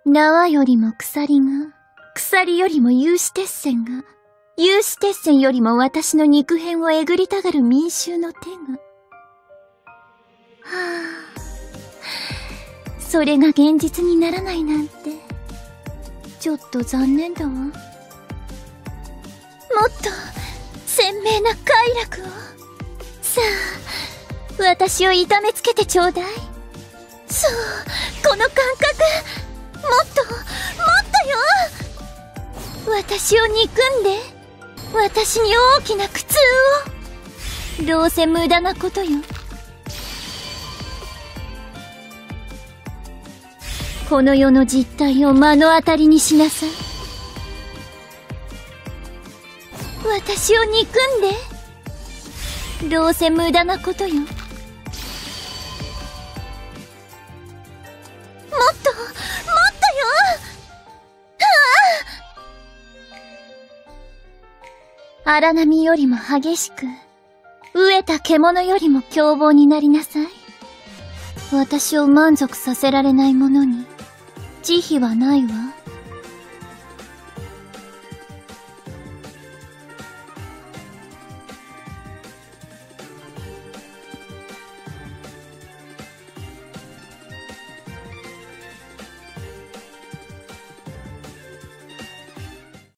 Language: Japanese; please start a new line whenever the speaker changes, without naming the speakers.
縄よりも鎖が、鎖よりも有刺鉄線が、有刺鉄線よりも私の肉片をえぐりたがる民衆の手が。それが現実にならないなんて、ちょっと残念だわ。もっと、鮮明な快楽を。さあ、私を痛めつけてちょうだい。そう、この感覚。もっと、もっとよ。私を憎んで、私に大きな苦痛を。どうせ無駄なことよ。この世の実態を目の当たりにしなさい。私を憎んで、どうせ無駄なことよ。もっと、もっとよ。荒波よりも激しく、飢えた獣よりも凶暴になりなさい。私を満足させられないものに、慈悲はないわ。